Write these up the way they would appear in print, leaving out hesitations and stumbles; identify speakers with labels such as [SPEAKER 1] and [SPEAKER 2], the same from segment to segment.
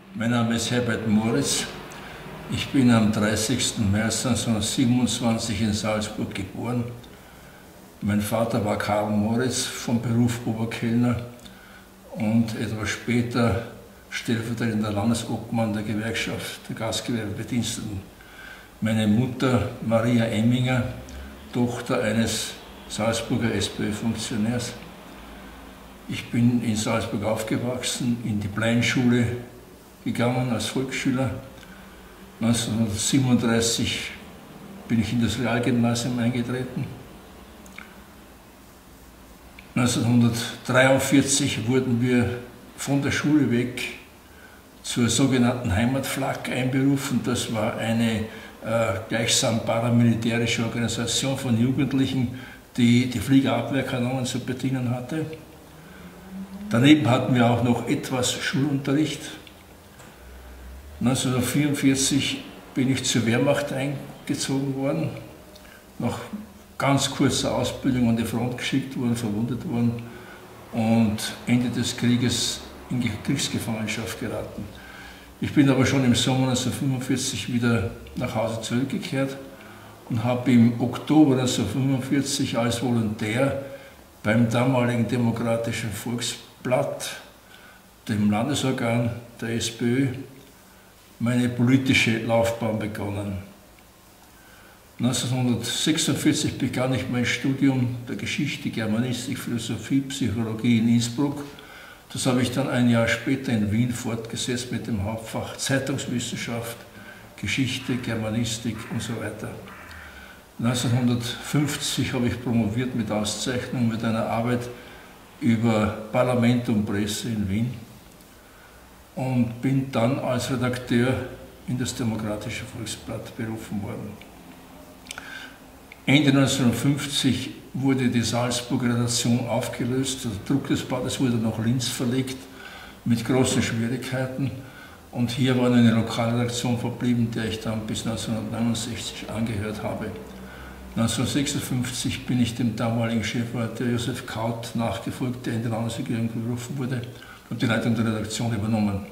[SPEAKER 1] Mein Name ist Herbert Moritz. Ich bin am 30. März 1927 in Salzburg geboren. Mein Vater war Karl Moritz, vom Beruf Oberkellner und etwas später stellvertretender Landesobmann der Gewerkschaft der Gastgewerbebediensteten. Meine Mutter Maria Emminger, Tochter eines Salzburger SPÖ-Funktionärs. Ich bin in Salzburg aufgewachsen, in die Pleinschule gegangen als Volksschüler. 1937 bin ich in das Realgymnasium eingetreten. 1943 wurden wir von der Schule weg zur sogenannten Heimatflak einberufen. Das war eine gleichsam paramilitärische Organisation von Jugendlichen, die die Fliegerabwehrkanonen zu bedienen hatte. Daneben hatten wir auch noch etwas Schulunterricht. 1944 bin ich zur Wehrmacht eingezogen worden, nach ganz kurzer Ausbildung an die Front geschickt worden, verwundet worden und Ende des Krieges in Kriegsgefangenschaft geraten. Ich bin aber schon im Sommer 1945 wieder nach Hause zurückgekehrt und habe im Oktober 1945 als Volontär beim damaligen Demokratischen Volksblatt, dem Landesorgan der SPÖ, meine politische Laufbahn begonnen. 1946 begann ich mein Studium der Geschichte, Germanistik, Philosophie, Psychologie in Innsbruck. Das habe ich dann ein Jahr später in Wien fortgesetzt mit dem Hauptfach Zeitungswissenschaft, Geschichte, Germanistik und so weiter. 1950 habe ich promoviert mit Auszeichnung mit einer Arbeit über Parlament und Presse in Wien und bin dann als Redakteur in das Demokratische Volksblatt berufen worden. Ende 1950 wurde die Salzburger Redaktion aufgelöst, das Druckesbad wurde nach Linz verlegt, mit großen Schwierigkeiten. Und hier war eine Lokalredaktion verblieben, der ich dann bis 1969 angehört habe. 1956 bin ich dem damaligen Chefredakteur Josef Kaut nachgefolgt, der in die Landesregierung berufen wurde, und die Leitung der Redaktion übernommen.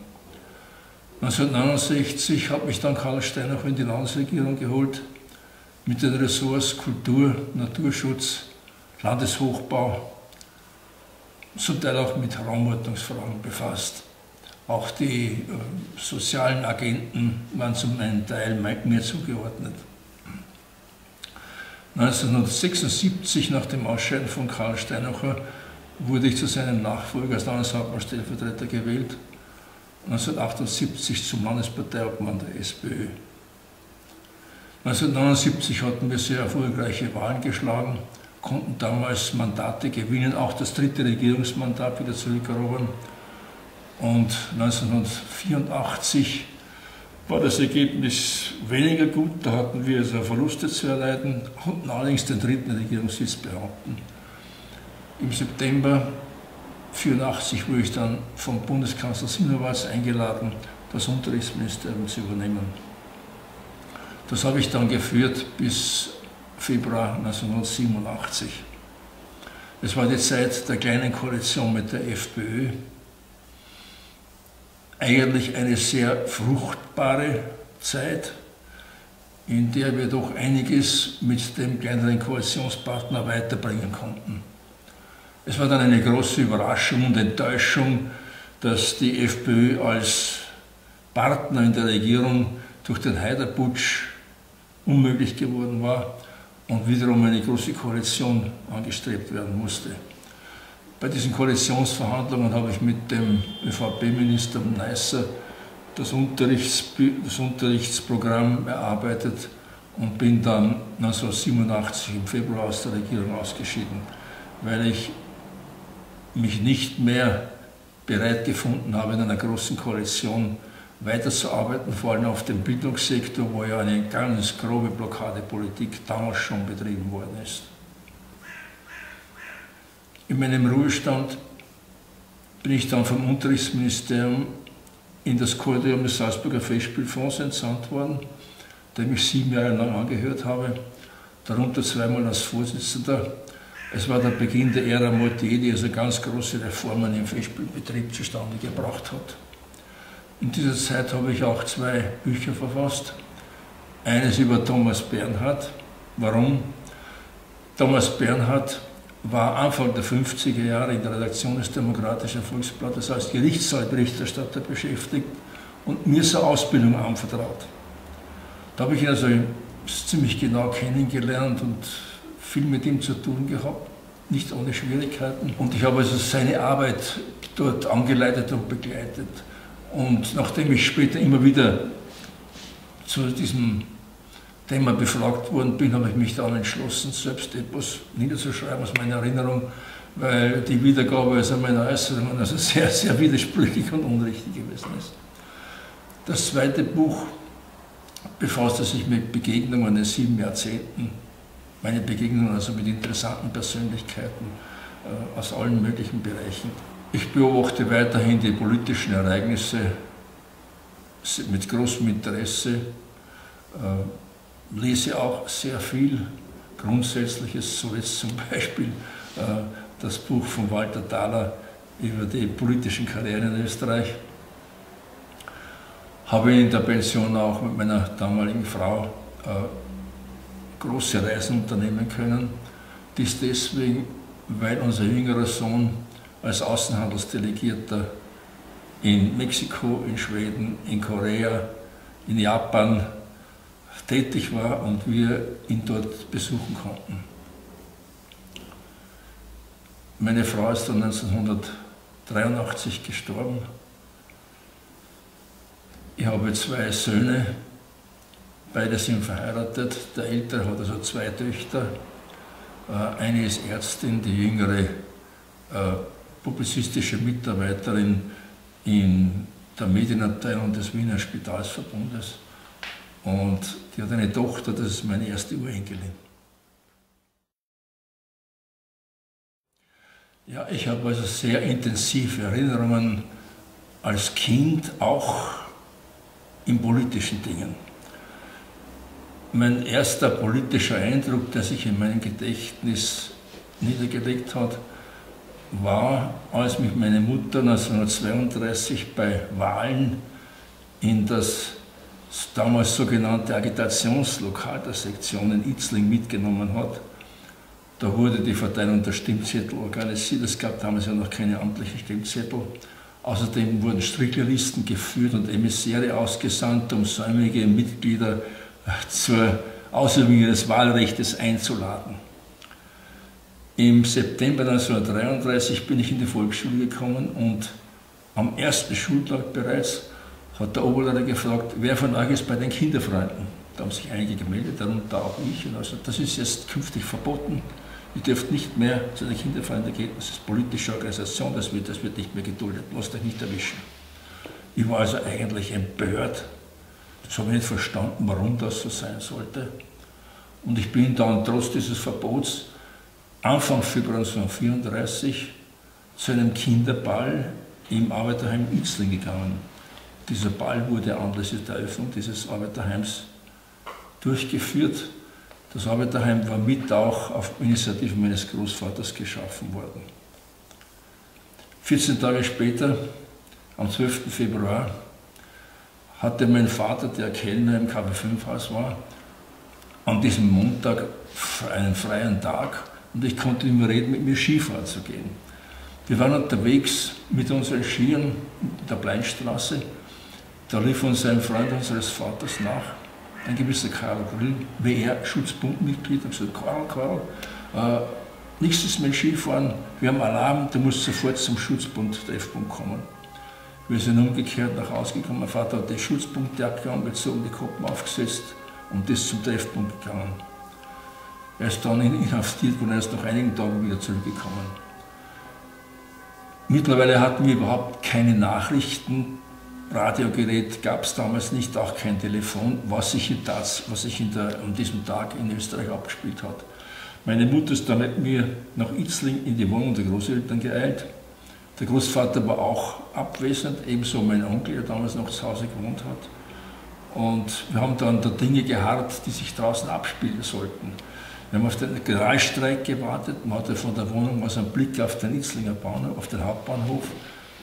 [SPEAKER 1] 1969 hat mich dann Karl Steinhoff in die Landesregierung geholt, mit den Ressorts Kultur, Naturschutz, Landeshochbau, zum Teil auch mit Raumordnungsfragen befasst. Auch die sozialen Agenten waren zum einen Teil mir zugeordnet. 1976, nach dem Ausscheiden von Karl Steinacher, wurde ich zu seinem Nachfolger als Landeshauptmann-Stellvertreter gewählt, 1978 zum Landesparteiobmann der SPÖ. 1979 hatten wir sehr erfolgreiche Wahlen geschlagen, konnten damals Mandate gewinnen, auch das dritte Regierungsmandat wieder zurückerobern. Und 1984 war das Ergebnis weniger gut, da hatten wir also Verluste zu erleiden, konnten allerdings den dritten Regierungssitz behaupten. Im September 1984 wurde ich dann vom Bundeskanzler Sinowatz eingeladen, das Unterrichtsministerium zu übernehmen. Das habe ich dann geführt bis Februar 1987. Es war die Zeit der kleinen Koalition mit der FPÖ. Eigentlich eine sehr fruchtbare Zeit, in der wir doch einiges mit dem kleineren Koalitionspartner weiterbringen konnten. Es war dann eine große Überraschung und Enttäuschung, dass die FPÖ als Partner in der Regierung durch den Haider-Putsch unmöglich geworden war und wiederum eine große Koalition angestrebt werden musste. Bei diesen Koalitionsverhandlungen habe ich mit dem ÖVP-Minister Neisser das Unterrichtsprogramm erarbeitet und bin dann 1987 im Februar aus der Regierung ausgeschieden, weil ich mich nicht mehr bereit gefunden habe, in einer großen Koalition weiterzuarbeiten, vor allem auf dem Bildungssektor, wo ja eine ganz grobe Blockadepolitik damals schon betrieben worden ist. In meinem Ruhestand bin ich dann vom Unterrichtsministerium in das Korridorum des Salzburger Festspielfonds entsandt worden, dem ich 7 Jahre lang angehört habe, darunter zweimal als Vorsitzender. Es war der Beginn der Ära Mortier, die also ganz große Reformen im Festspielbetrieb zustande gebracht hat. In dieser Zeit habe ich auch 2 Bücher verfasst. Eines über Thomas Bernhard. Warum? Thomas Bernhard war Anfang der 50er Jahre in der Redaktion des Demokratischen Volksblattes als Gerichtssaalberichterstatter beschäftigt und mir seine Ausbildung anvertraut. Da habe ich ihn also ziemlich genau kennengelernt und viel mit ihm zu tun gehabt, nicht ohne Schwierigkeiten. Und ich habe also seine Arbeit dort angeleitet und begleitet. Und nachdem ich später immer wieder zu diesem Thema befragt worden bin, habe ich mich dann entschlossen, selbst etwas niederzuschreiben aus meiner Erinnerung, weil die Wiedergabe also meiner Äußerungen also sehr, sehr widersprüchlich und unrichtig gewesen ist. Das zweite Buch befasste sich mit Begegnungen in 7 Jahrzehnten, meine Begegnungen also mit interessanten Persönlichkeiten aus allen möglichen Bereichen. Ich beobachte weiterhin die politischen Ereignisse mit großem Interesse, lese auch sehr viel Grundsätzliches, so jetzt zum Beispiel das Buch von Walter Thaler über die politischen Karrieren in Österreich. Habe in der Pension auch mit meiner damaligen Frau große Reisen unternehmen können. Dies deswegen, weil unser jüngerer Sohn als Außenhandelsdelegierter in Mexiko, in Schweden, in Korea, in Japan tätig war und wir ihn dort besuchen konnten. Meine Frau ist dann 1983 gestorben. Ich habe 2 Söhne, beide sind verheiratet. Der Ältere hat also 2 Töchter. Eine ist Ärztin, die jüngere publizistische Mitarbeiterin in der Medienabteilung des Wiener Spitalsverbundes. Und die hat eine Tochter, das ist meine erste Urenkelin. Ja, ich habe also sehr intensive Erinnerungen als Kind, auch in politischen Dingen. Mein erster politischer Eindruck, der sich in meinem Gedächtnis niedergelegt hat, war, als mich meine Mutter 1932 bei Wahlen in das damals sogenannte Agitationslokal der Sektion in Itzling mitgenommen hat. Da wurde die Verteilung der Stimmzettel organisiert. Es gab damals ja noch keine amtlichen Stimmzettel. Außerdem wurden Stricklerlisten geführt und Emissäre ausgesandt, um säumige Mitglieder zur Ausübung ihres Wahlrechts einzuladen. Im September 1933 bin ich in die Volksschule gekommen und am ersten Schultag bereits hat der Oberlehrer gefragt, wer von euch ist bei den Kinderfreunden? Da haben sich einige gemeldet, darunter auch ich. Und also, das ist jetzt künftig verboten. Ihr dürft nicht mehr zu den Kinderfreunden gehen, das ist politische Organisation, das wird nicht mehr geduldet, lasst euch nicht erwischen. Ich war also eigentlich empört. Das habe ich nicht verstanden, warum das so sein sollte. Und ich bin dann trotz dieses Verbots Anfang Februar 1934 zu einem Kinderball im Arbeiterheim Itzling gegangen. Dieser Ball wurde anlässlich der Eröffnung dieses Arbeiterheims durchgeführt. Das Arbeiterheim war mit auch auf Initiative meines Großvaters geschaffen worden. 14 Tage später, am 12. Februar, hatte mein Vater, der Kellner im KW5-Haus war, an diesem Montag einen freien Tag und ich konnte ihm reden, mit mir Skifahren zu gehen. Wir waren unterwegs mit unseren Skiern in der Bleinstraße. Da lief uns ein Freund unseres Vaters nach, ein gewisser Karl Grill, WR-Schutzbundmitglied, und gesagt, Karl, nichts ist mit Skifahren, wir haben Alarm, du musst sofort zum Schutzbund-Treffpunkt kommen. Wir sind umgekehrt nach Hause gekommen, mein Vater hat die Schutzpunktjacke angezogen, die Kappen aufgesetzt und ist zum Treffpunkt gegangen. Er ist dann inhaftiert worden, er ist nach einigen Tagen wieder zurückgekommen. Mittlerweile hatten wir überhaupt keine Nachrichten, Radiogerät gab es damals nicht, auch kein Telefon, was sich an diesem Tag in Österreich abgespielt hat. Meine Mutter ist dann mit mir nach Itzling in die Wohnung der Großeltern geeilt. Der Großvater war auch abwesend, ebenso mein Onkel, der damals noch zu Hause gewohnt hat. Und wir haben dann der Dinge geharrt, die sich draußen abspielen sollten. Wir haben auf den Generalstreik gewartet, man hatte von der Wohnung aus einen Blick auf den Itzlinger Bahnhof, auf den Hauptbahnhof.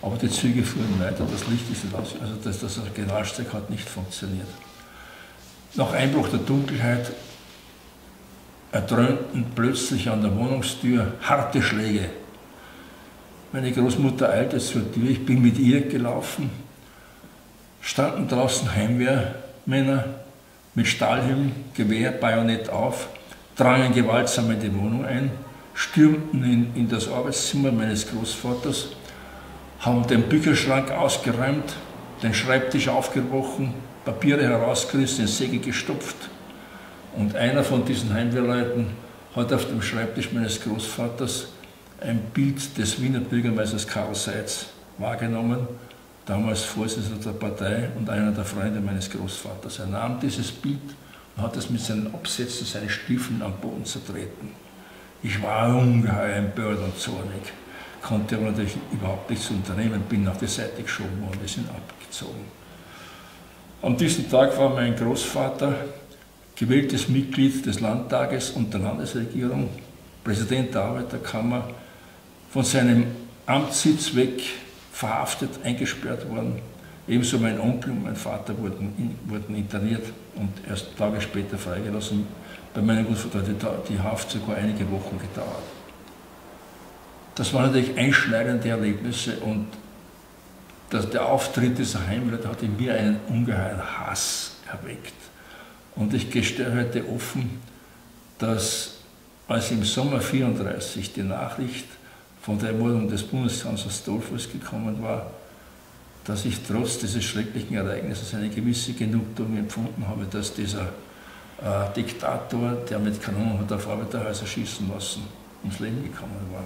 [SPEAKER 1] Aber die Züge fuhren weiter, das Licht ist nicht aus, also das Generalstreik hat nicht funktioniert. Nach Einbruch der Dunkelheit erdröhnten plötzlich an der Wohnungstür harte Schläge. Meine Großmutter eilte zur Tür, ich bin mit ihr gelaufen, standen draußen Heimwehrmänner mit Stahlhelm, Gewehr, Bajonett auf, drangen gewaltsam in die Wohnung ein, stürmten in das Arbeitszimmer meines Großvaters, haben den Bücherschrank ausgeräumt, den Schreibtisch aufgebrochen, Papiere herausgerissen, in Säge gestopft. Und einer von diesen Heimwehrleuten hat auf dem Schreibtisch meines Großvaters ein Bild des Wiener Bürgermeisters Karl Seitz wahrgenommen, damals Vorsitzender der Partei und einer der Freunde meines Großvaters. Er nahm dieses Bild und hat es mit seinen Absätzen, seinen Stiefeln am Boden zertreten. Ich war ungeheuer empört und zornig, konnte aber natürlich überhaupt nichts unternehmen, bin auf die Seite geschoben worden, wir sind abgezogen. An diesem Tag war mein Großvater gewähltes Mitglied des Landtages und der Landesregierung, Präsident der Arbeiterkammer, von seinem Amtssitz weg verhaftet, eingesperrt worden. Ebenso mein Onkel und mein Vater wurden interniert und erst Tage später freigelassen. Bei meinem Großvater hat die Haft sogar einige Wochen gedauert. Das waren natürlich einschneidende Erlebnisse und der Auftritt dieser Heimleute hat in mir einen ungeheuren Hass erweckt. Und ich gestehe heute offen, dass als im Sommer 1934 die Nachricht von der Ermordung des Bundeskanzlers Dollfuß gekommen war, dass ich trotz dieses schrecklichen Ereignisses eine gewisse Genugtuung empfunden habe, dass dieser Diktator, der mit Kanonen hat auf Arbeiterhäuser schießen lassen, ums Leben gekommen war.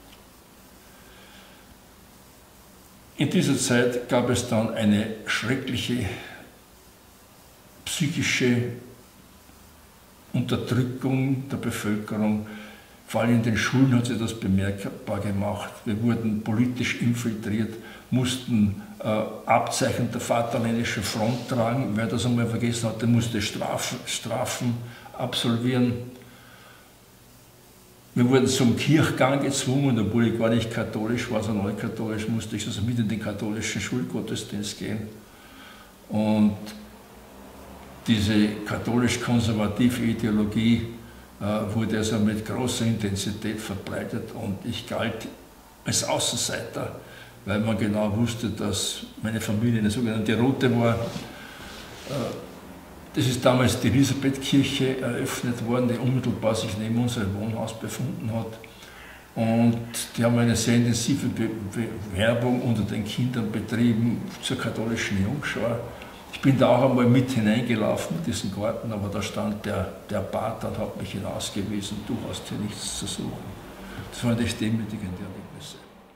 [SPEAKER 1] In dieser Zeit gab es dann eine schreckliche psychische Unterdrückung der Bevölkerung. Vor allem in den Schulen hat sich das bemerkbar gemacht. Wir wurden politisch infiltriert, mussten Abzeichen der Vaterländischen Front tragen. Wer das einmal vergessen hat, der musste Strafen absolvieren. Wir wurden zum Kirchgang gezwungen, obwohl ich gar nicht katholisch war, sondern neukatholisch, musste ich also mit in den katholischen Schulgottesdienst gehen. Und diese katholisch-konservative Ideologie wurde also mit großer Intensität verbreitet und ich galt als Außenseiter, weil man genau wusste, dass meine Familie eine sogenannte Rote war. Das ist damals die Elisabethkirche eröffnet worden, die unmittelbar sich neben unserem Wohnhaus befunden hat. Und die haben eine sehr intensive Werbung unter den Kindern betrieben zur katholischen Jungschar. Ich bin da auch einmal mit hineingelaufen in diesen Garten, aber da stand der Pater und hat mich hinausgewiesen, du hast hier nichts zu suchen. Das waren echt demütigende Erlebnisse.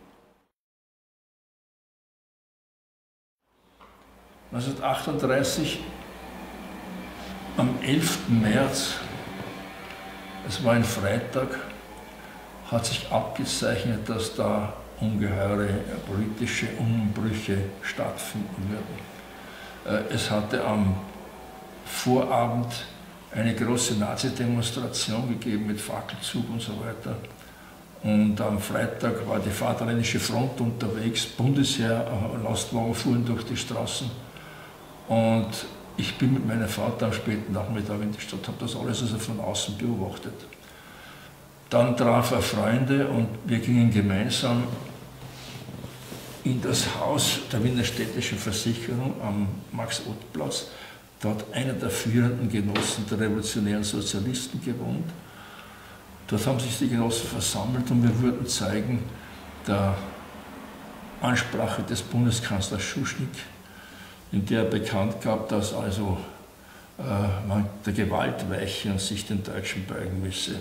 [SPEAKER 1] 1938, am 11. März, es war ein Freitag, hat sich abgezeichnet, dass da ungeheure politische Umbrüche stattfinden würden. Es hatte am Vorabend eine große Nazi-Demonstration gegeben mit Fackelzug und so weiter. Und am Freitag war die Vaterländische Front unterwegs, Bundesheer, Lastwagen fuhren durch die Straßen. Und ich bin mit meiner Vater am späten Nachmittag in die Stadt, habe das alles also von außen beobachtet. Dann traf er Freunde und wir gingen gemeinsam in das Haus der Wiener Städtischen Versicherung am Max-Ott-Platz. Dort einer der führenden Genossen der revolutionären Sozialisten gewohnt. Dort haben sich die Genossen versammelt und wir würden zeigen der Ansprache des Bundeskanzlers Schuschnigg, in der er bekannt gab, dass also man der Gewalt weiche und sich den Deutschen beugen müsse.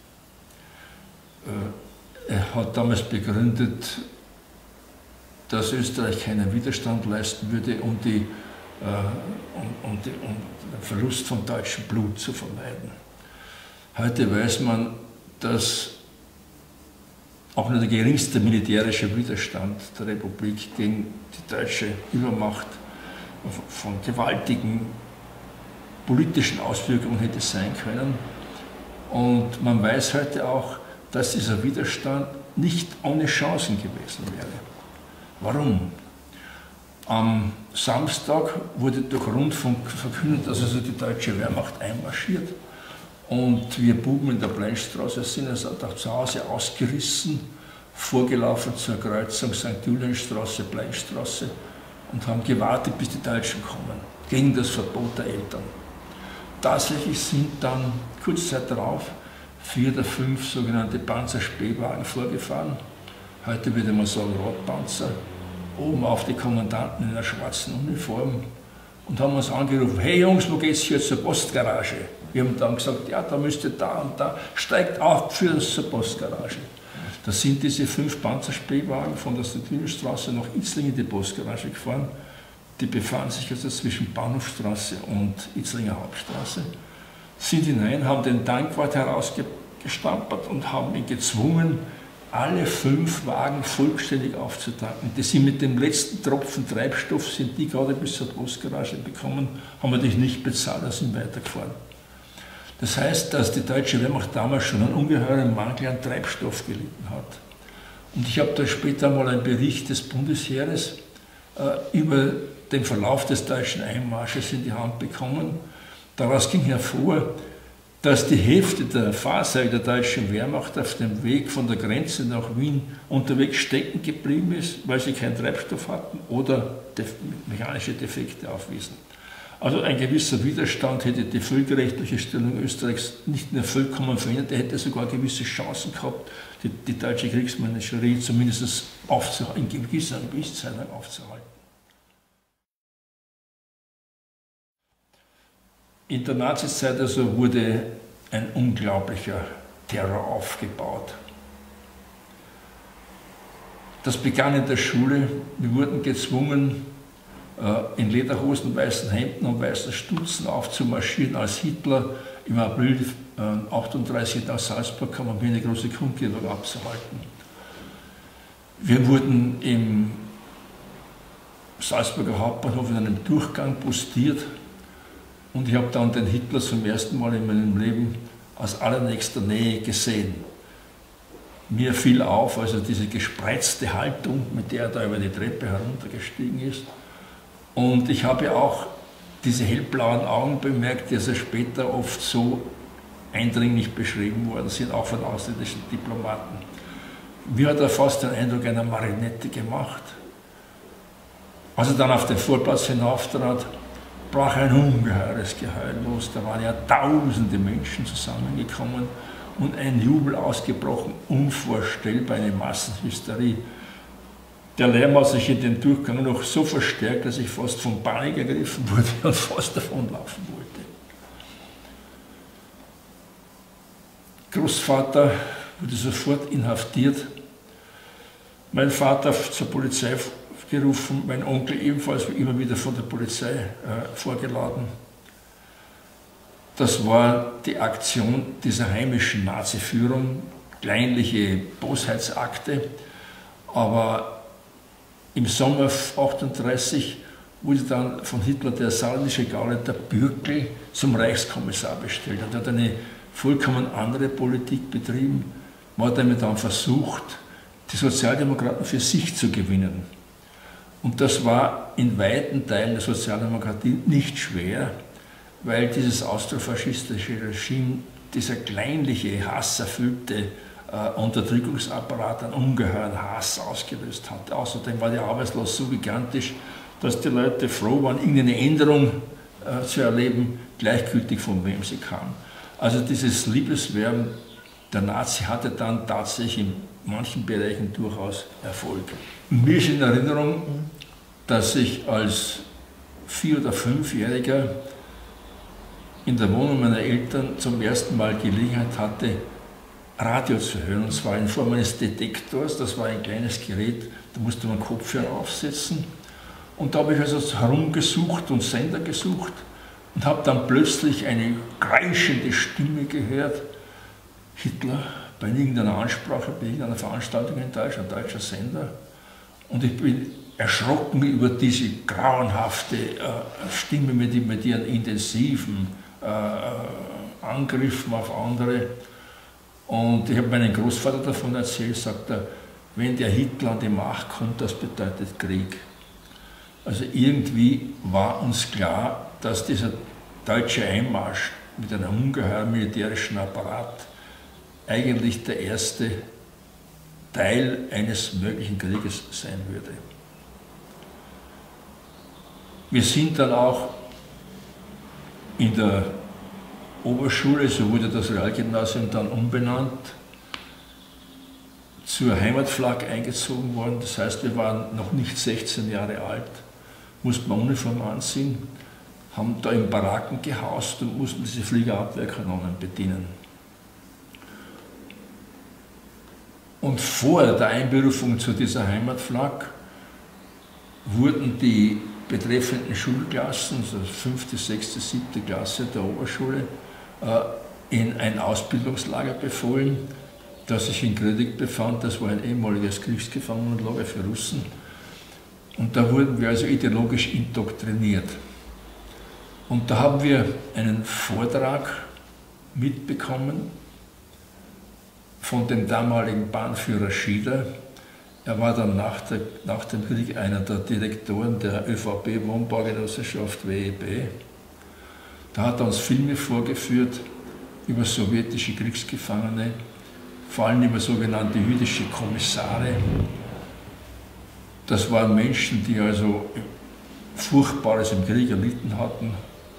[SPEAKER 1] Er hat damals begründet, dass Österreich keinen Widerstand leisten würde, um den Verlust von deutschem Blut zu vermeiden. Heute weiß man, dass auch nur der geringste militärische Widerstand der Republik gegen die deutsche Übermacht von gewaltigen politischen Auswirkungen hätte sein können. Und man weiß heute auch, dass dieser Widerstand nicht ohne Chancen gewesen wäre. Warum? Am Samstag wurde durch Rundfunk verkündet, dass also die deutsche Wehrmacht einmarschiert. Und wir Buben in der Bleinstraße sind also auch zu Hause ausgerissen, vorgelaufen zur Kreuzung St. Julienstraße, Bleinstraße und haben gewartet, bis die Deutschen kommen, gegen das Verbot der Eltern. Tatsächlich sind dann kurz Zeit darauf 4 oder 5 sogenannte Panzerspähwagen vorgefahren, heute würde man sagen Radpanzer, oben auf die Kommandanten in einer schwarzen Uniform und haben uns angerufen, hey Jungs, wo geht's hier zur Postgarage? Wir haben dann gesagt, ja, da müsst ihr da und da, steigt auf für uns zur Postgarage. Da sind diese 5 Panzerspähwagen von der Stadtwienerstraße nach Itzling in die Postgarage gefahren. Die befanden sich also zwischen Bahnhofstraße und Itzlinger Hauptstraße. Sind hinein, haben den Tankwart herausgestampert und haben ihn gezwungen, alle 5 Wagen vollständig aufzutanken. Die sind mit dem letzten Tropfen Treibstoff, sind die gerade bis zur Postgarage bekommen, haben natürlich nicht bezahlt und sind weitergefahren. Das heißt, dass die deutsche Wehrmacht damals schon einen ungeheuren Mangel an Treibstoff gelitten hat. Und ich habe da später mal einen Bericht des Bundesheeres über den Verlauf des deutschen Einmarsches in die Hand bekommen. Daraus ging hervor, dass die Hälfte der Fahrzeuge der deutschen Wehrmacht auf dem Weg von der Grenze nach Wien unterwegs stecken geblieben ist, weil sie keinen Treibstoff hatten oder mechanische Defekte aufwiesen. Also ein gewisser Widerstand hätte die völkerrechtliche Stellung Österreichs nicht nur vollkommen verändert, er hätte sogar gewisse Chancen gehabt, die deutsche Kriegsmanagerie zumindest in gewisser Zeit lang aufzuhalten. In der Nazizeit also wurde ein unglaublicher Terror aufgebaut. Das begann in der Schule. Wir wurden gezwungen, in Lederhosen, weißen Hemden und weißen Stutzen aufzumarschieren, als Hitler im April 1938 nach Salzburg kam, um hier eine große Kundgebung abzuhalten. Wir wurden im Salzburger Hauptbahnhof in einem Durchgang postiert und ich habe dann den Hitler zum ersten Mal in meinem Leben aus allernächster Nähe gesehen. Mir fiel auf, also diese gespreizte Haltung, mit der er da über die Treppe heruntergestiegen ist. Und ich habe auch diese hellblauen Augen bemerkt, die also später oft so eindringlich beschrieben worden sind, auch von ausländischen Diplomaten. Mir hat er fast den Eindruck einer Marionette gemacht. Als er dann auf den Vorplatz hinauftrat, brach ein ungeheures Geheul los. Da waren ja tausende Menschen zusammengekommen und ein Jubel ausgebrochen, unvorstellbar, eine Massenhysterie. Der Lärm hat sich in den Durchgang noch so verstärkt, dass ich fast von Panik ergriffen wurde und fast davonlaufen wollte. Großvater wurde sofort inhaftiert, mein Vater zur Polizei gerufen, mein Onkel ebenfalls immer wieder von der Polizei vorgeladen. Das war die Aktion dieser heimischen Nazi-Führung, kleinliche Bosheitsakte, aber im Sommer 1938 wurde dann von Hitler der saarländische Gauleiter Bürkl zum Reichskommissar bestellt. Er hat eine vollkommen andere Politik betrieben. Man hat damit dann versucht, die Sozialdemokraten für sich zu gewinnen. Und das war in weiten Teilen der Sozialdemokratie nicht schwer, weil dieses austrofaschistische Regime, dieser kleinliche, hasserfüllte Unterdrückungsapparat einen ungeheuren Hass ausgelöst hat. Außerdem war die Arbeitslosigkeit so gigantisch, dass die Leute froh waren, irgendeine Änderung zu erleben, gleichgültig von wem sie kam. Also dieses Liebeswerben der Nazi hatte dann tatsächlich in manchen Bereichen durchaus Erfolg. Mir ist in Erinnerung, dass ich als 4- oder 5-Jähriger in der Wohnung meiner Eltern zum ersten Mal Gelegenheit hatte, Radio zu hören, und zwar in Form eines Detektors. Das war ein kleines Gerät, da musste man Kopfhörer aufsetzen. Und da habe ich also herumgesucht und Sender gesucht und habe dann plötzlich eine kreischende Stimme gehört. Hitler bei irgendeiner Ansprache, bei irgendeiner Veranstaltung in Deutschland, ein deutscher Sender. Und ich bin erschrocken über diese grauenhafte Stimme mit ihren intensiven Angriffen auf andere. Und ich habe meinem Großvater davon erzählt, sagt er, wenn der Hitler an die Macht kommt, das bedeutet Krieg. Also irgendwie war uns klar, dass dieser deutsche Einmarsch mit einem ungeheuren militärischen Apparat eigentlich der erste Teil eines möglichen Krieges sein würde. Wir sind dann auch in der Oberschule, so wurde das Realgymnasium dann umbenannt, zur Heimatflagge eingezogen worden. Das heißt, wir waren noch nicht 16 Jahre alt, mussten wir Uniform anziehen, haben da in Baracken gehaust und mussten diese Fliegerabwehrkanonen bedienen. Und vor der Einberufung zu dieser Heimatflagge wurden die betreffenden Schulklassen, also 5., 6., 7. Klasse der Oberschule, in ein Ausbildungslager befohlen, das sich in Grödig befand. Das war ein ehemaliges Kriegsgefangenenlager für Russen. Und da wurden wir also ideologisch indoktriniert. Und da haben wir einen Vortrag mitbekommen von dem damaligen Bahnführer Schieder. Er war dann nach dem Krieg einer der Direktoren der ÖVP-Wohnbaugenossenschaft WEB. Da hat er uns Filme vorgeführt über sowjetische Kriegsgefangene, vor allem über sogenannte jüdische Kommissare. Das waren Menschen, die also Furchtbares im Krieg erlitten hatten,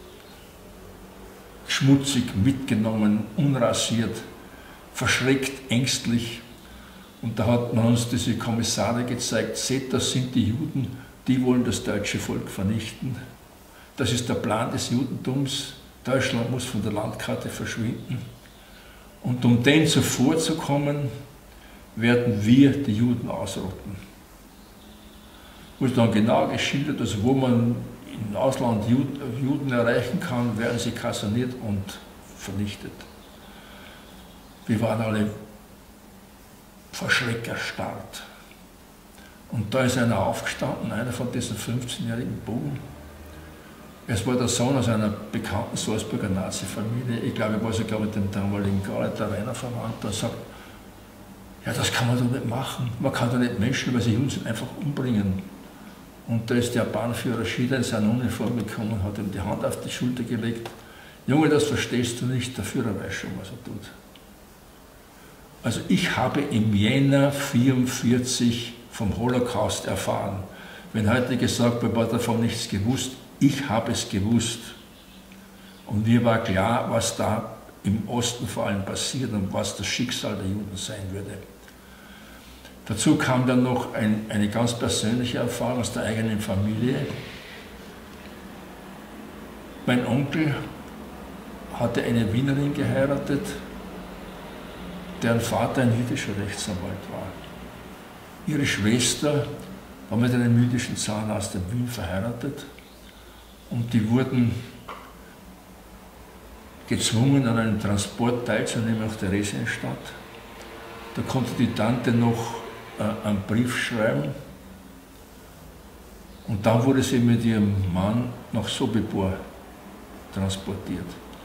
[SPEAKER 1] schmutzig mitgenommen, unrasiert, verschreckt, ängstlich. Und da hat man uns diese Kommissare gezeigt: Seht, das sind die Juden, die wollen das deutsche Volk vernichten. Das ist der Plan des Judentums. Deutschland muss von der Landkarte verschwinden. Und um dem zuvorzukommen, werden wir die Juden ausrotten. Wurde dann genau geschildert, also wo man im Ausland Juden erreichen kann, werden sie kaserniert und vernichtet. Wir waren alle vor Schreck erstarrt. Und da ist einer aufgestanden, einer von diesen 15-jährigen Buben. Es war der Sohn aus einer bekannten Salzburger Nazi-Familie. Ich glaube, er war sogar mit dem damaligen Gauleiter Rainer verwandt. Und sagt: Ja, das kann man doch nicht machen. Man kann doch nicht Menschen, weil sie Juden sind, einfach umbringen. Und da ist der Bahnführer Schieder in seiner Uniform gekommen und hat ihm die Hand auf die Schulter gelegt. Junge, das verstehst du nicht, der Führer weiß schon, was er tut. Also ich habe im Jänner 1944 vom Holocaust erfahren. Wenn heute gesagt wird, man hat davon nichts gewusst, ich habe es gewusst. Und mir war klar, was da im Osten vor allem passiert und was das Schicksal der Juden sein würde. Dazu kam dann noch eine ganz persönliche Erfahrung aus der eigenen Familie. Mein Onkel hatte eine Wienerin geheiratet, deren Vater ein jüdischer Rechtsanwalt war. Ihre Schwester war mit einem jüdischen Zahnarzt in Wien verheiratet und die wurden gezwungen, an einem Transport teilzunehmen nach Theresienstadt. Da konnte die Tante noch einen Brief schreiben und dann wurde sie mit ihrem Mann nach Sobibor transportiert.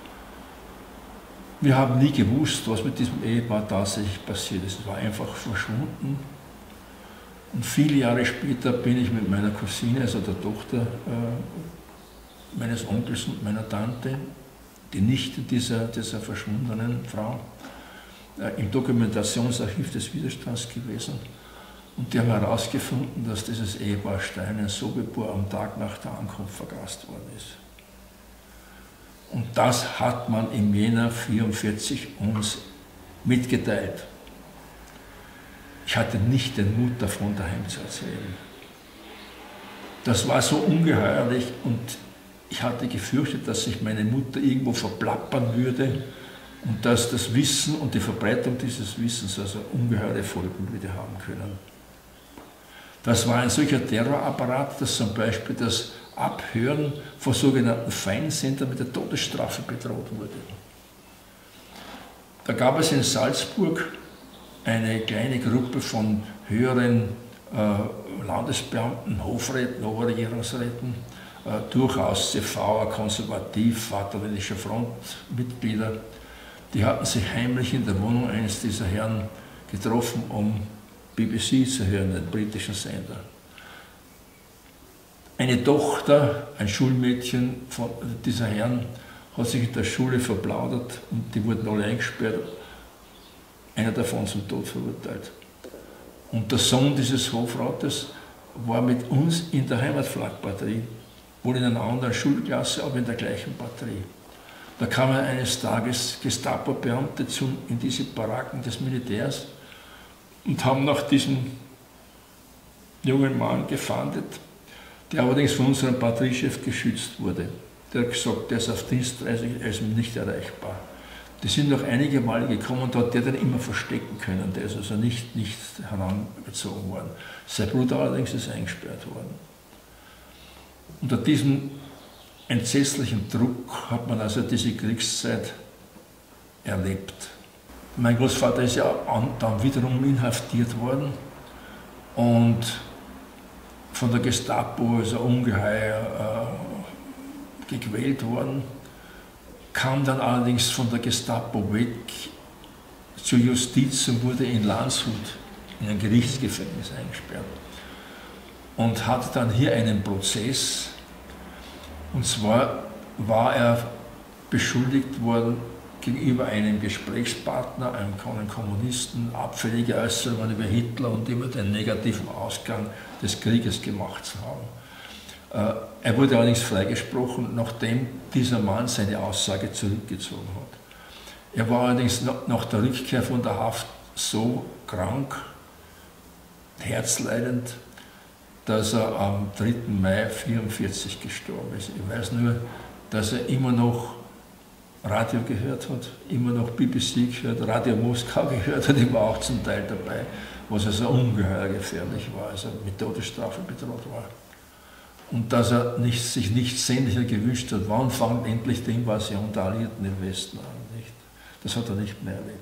[SPEAKER 1] Wir haben nie gewusst, was mit diesem Ehepaar tatsächlich passiert ist. Es war einfach verschwunden. Und viele Jahre später bin ich mit meiner Cousine, also der Tochter meines Onkels und meiner Tante, die Nichte dieser verschwundenen Frau, im Dokumentationsarchiv des Widerstands gewesen. Und die haben herausgefunden, dass dieses Ehepaar Stein in Sobibor am Tag nach der Ankunft vergast worden ist. Und das hat man im Jänner 1944 uns mitgeteilt. Ich hatte nicht den Mut davon, daheim zu erzählen. Das war so ungeheuerlich und ich hatte gefürchtet, dass sich meine Mutter irgendwo verplappern würde und dass das Wissen und die Verbreitung dieses Wissens also ungeheure Folgen würde haben können. Das war ein solcher Terrorapparat, dass zum Beispiel das Abhören von sogenannten Feinsendern mit der Todesstrafe bedroht wurde. Da gab es in Salzburg eine kleine Gruppe von höheren Landesbeamten, Hofräten, Oberregierungsräten, durchaus CVer, konservativ, Vaterländischer Frontmitglieder. Die hatten sich heimlich in der Wohnung eines dieser Herren getroffen, um BBC zu hören, den britischen Sender. Eine Tochter, ein Schulmädchen von dieser Herren, hat sich in der Schule verplaudert und die wurden alle eingesperrt, einer davon zum Tod verurteilt. Und der Sohn dieses Hofrates war mit uns in der Heimatflagbatterie, wohl in einer anderen Schulklasse, aber in der gleichen Batterie. Da kamen eines Tages Gestapo-Beamte in diese Baracken des Militärs und haben nach diesem jungen Mann gefahndet, der allerdings von unserem Batteriechef geschützt wurde. Der hat gesagt, der ist auf Dienstreise, er ist nicht erreichbar. Die sind noch einige Male gekommen und hat der dann immer verstecken können. Der ist also nicht herangezogen worden. Sein Bruder allerdings ist eingesperrt worden. Unter diesem entsetzlichen Druck hat man also diese Kriegszeit erlebt. Mein Großvater ist ja dann wiederum inhaftiert worden und von der Gestapo, also ungeheuer gequält worden, kam dann allerdings von der Gestapo weg zur Justiz und wurde in Landshut in ein Gerichtsgefängnis eingesperrt und hatte dann hier einen Prozess. Und zwar war er beschuldigt worden, gegenüber einem Gesprächspartner, einem Kommunisten, abfällige Äußerungen über Hitler und immer den negativen Ausgang des Krieges gemacht zu haben. Er wurde allerdings freigesprochen, nachdem dieser Mann seine Aussage zurückgezogen hat. Er war allerdings nach der Rückkehr von der Haft so krank, herzleidend, dass er am 3. Mai 1944 gestorben ist. Ich weiß nur, dass er immer noch Radio gehört hat, immer noch BBC gehört, Radio Moskau gehört hat, ich war auch zum Teil dabei, was also ungeheuer gefährlich war, also mit Todesstrafe bedroht war. Und dass er sich nichts sehnlicher gewünscht hat, wann fängt endlich die Invasion der Alliierten im Westen an, nicht? Das hat er nicht mehr erlebt.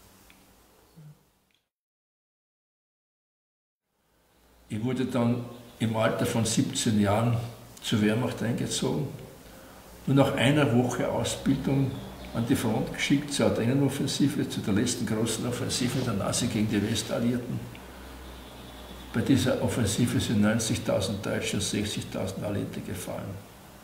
[SPEAKER 1] Ich wurde dann im Alter von 17 Jahren zur Wehrmacht eingezogen und nach einer Woche Ausbildung an die Front geschickt zur Ardennenoffensive, zu der letzten großen Offensive der Nazi gegen die Westalliierten. Bei dieser Offensive sind 90.000 Deutsche und 60.000 Alliierte gefallen.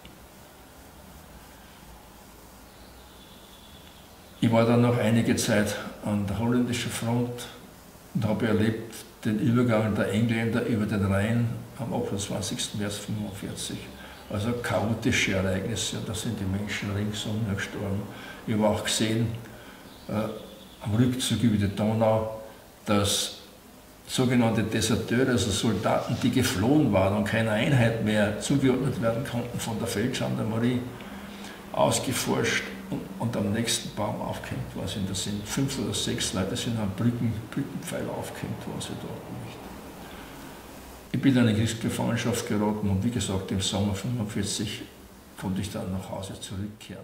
[SPEAKER 1] Ich war dann noch einige Zeit an der holländischen Front und habe erlebt den Übergang der Engländer über den Rhein am 28. März 1945. Also chaotische Ereignisse, da sind die Menschen ringsum gestorben. Ich habe auch gesehen, am Rückzug über die Donau, dass sogenannte Deserteure, also Soldaten, die geflohen waren und keiner Einheit mehr zugeordnet werden konnten, von der Feldgendarmerie ausgeforscht und am nächsten Baum aufgehängt worden sind. Das sind 5 oder 6 Leute, sind am Brückenpfeiler aufgehängt worden, sie dort nicht. Ich bin in eine Kriegsgefangenschaft geraten und wie gesagt, im Sommer 1945 konnte ich dann nach Hause zurückkehren.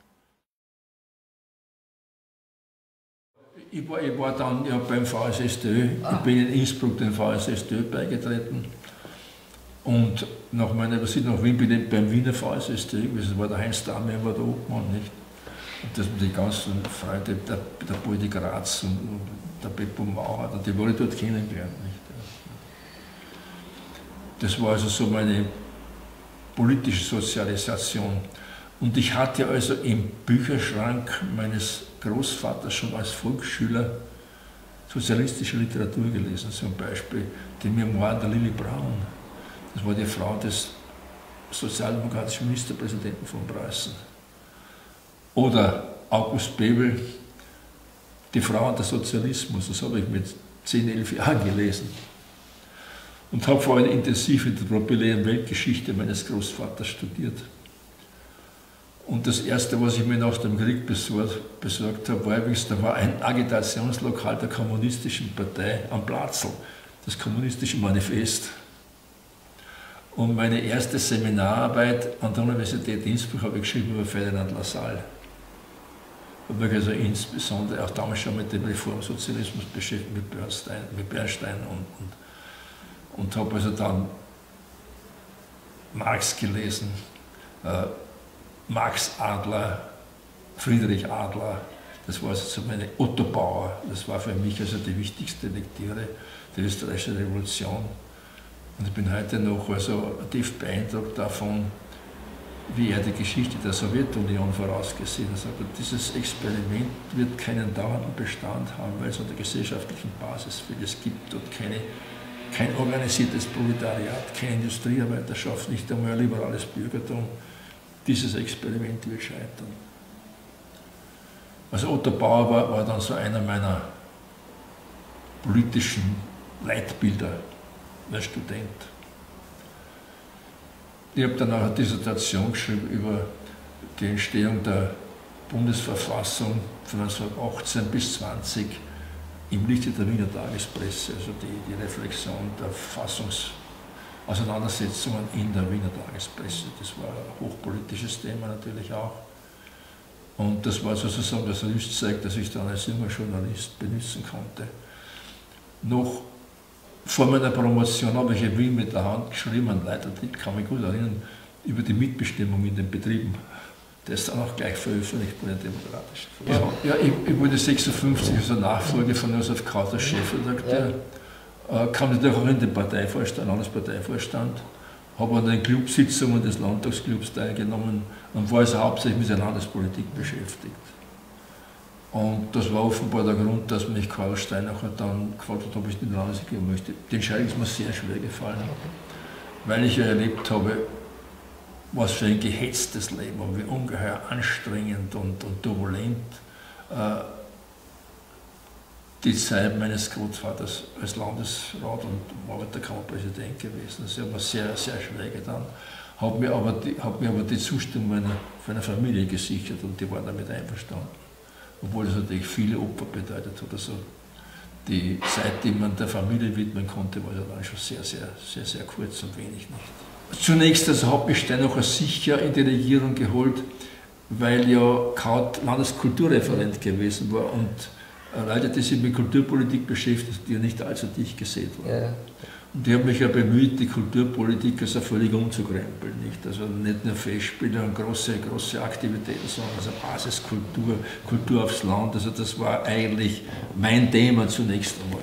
[SPEAKER 1] Ich war dann ja beim VSSDÖ, ich bin in Innsbruck dem VSSDÖ beigetreten und nach meiner Übersiedlung nach Wien bin ich beim Wiener VSSDÖ, das war der Heinz Dahmer, war der Obmann, nicht? Und das die ganzen Freunde, der Politik Graz und der Beppo Mauer, die wollte ich dort kennengelernt, nicht? Das war also so meine politische Sozialisation. Und ich hatte also im Bücherschrank meines Großvaters schon als Volksschüler sozialistische Literatur gelesen, zum Beispiel die Memoiren der Lili Braun. Das war die Frau des sozialdemokratischen Ministerpräsidenten von Preußen. Oder August Bebel, die Frau und der Sozialismus, das habe ich mit 10, 11 Jahren gelesen. Und habe vor allem intensiv in der populären Weltgeschichte meines Großvaters studiert. Und das Erste, was ich mir nach dem Krieg besorgt habe, war übrigens, da war ein Agitationslokal der Kommunistischen Partei am Platzl, das Kommunistische Manifest. Und meine erste Seminararbeit an der Universität Innsbruck habe ich geschrieben über Ferdinand Lassalle. Ich habe mich also insbesondere auch damals schon mit dem Reformsozialismus beschäftigt, mit Bernstein und habe also dann Marx gelesen, Max Adler, Friedrich Adler, Das war also meine Otto Bauer, das war für mich also die wichtigste Lektüre der österreichischen Revolution. Und ich bin heute noch also tief beeindruckt davon, wie er die Geschichte der Sowjetunion vorausgesehen hat. Also dieses Experiment wird keinen dauernden Bestand haben, weil es an der gesellschaftlichen Basis vieles gibt und kein organisiertes Proletariat, keine Industriearbeiterschaft, nicht einmal ein liberales Bürgertum. Dieses Experiment wird scheitern. Also Otto Bauer war dann so einer meiner politischen Leitbilder als Student. Ich habe dann auch eine Dissertation geschrieben über die Entstehung der Bundesverfassung von 1918 bis 20 im Lichte der Wiener Tagespresse, also die Reflexion der Fassungsauseinandersetzungen in der Wiener Tagespresse. Das war ein hochpolitisches Thema natürlich auch. Und das war sozusagen das Rüstzeug, das ich dann als junger Journalist benutzen konnte. Noch vor meiner Promotion habe ich in Wien mit der Hand geschrieben, ein Leitartikel, kann mich gut erinnern, über die Mitbestimmung in den Betrieben. Der ist dann auch gleich veröffentlicht bei der Demokratischen. Ja, ich wurde 56 als Nachfolger von Josef Kraut als Chefredakteur. Kam natürlich auch in den Parteivorstand, Landesparteivorstand, habe an den Clubsitzungen des Landtagsclubs teilgenommen und war also hauptsächlich mit der Landespolitik beschäftigt. Und das war offenbar der Grund, dass mich Karl Steinacher dann gefragt hat, ob ich in die Landesregierung möchte. Die Entscheidung ist mir sehr schwer gefallen, weil ich ja erlebt habe, was für ein gehetztes Leben und wie ungeheuer anstrengend und turbulent die Zeit meines Großvaters als Landesrat und Arbeiterkammerpräsident gewesen. Das hat mir sehr, sehr schwer getan. Hat mir aber die Zustimmung meiner Familie gesichert und die waren damit einverstanden. Obwohl es natürlich viele Opfer bedeutet hat. Also die Zeit, die man der Familie widmen konnte, war ja dann schon sehr, sehr, sehr, sehr kurz und wenig nicht. Zunächst also hat mich Steinacher sicher in die Regierung geholt, weil ja Kraut Landeskulturreferent gewesen war und Leute, die sich mit Kulturpolitik beschäftigt, die ja nicht allzu dicht gesät waren. Ja. Und die haben mich ja bemüht, die Kulturpolitik also völlig umzukrempeln. Nicht? Also nicht nur Festspiele und große Aktivitäten, sondern also Basiskultur, Kultur aufs Land. Also das war eigentlich mein Thema zunächst einmal.